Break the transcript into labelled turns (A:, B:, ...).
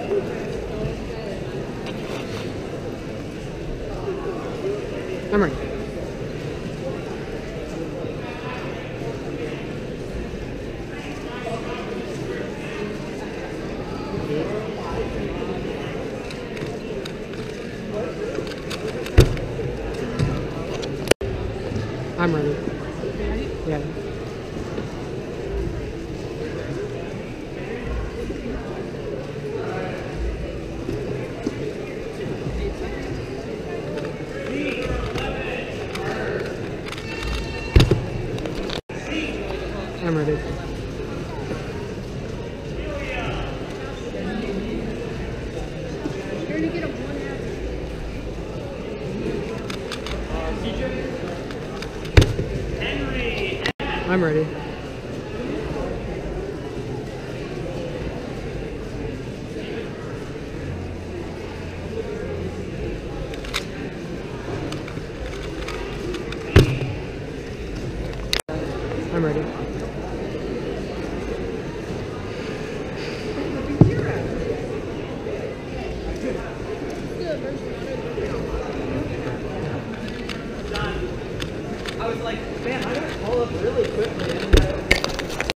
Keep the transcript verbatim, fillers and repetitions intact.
A: I'm ready. I'm ready. Yeah. I'm ready. I'm ready. I'm ready.
B: I was like, man, I gotta call up really quickly.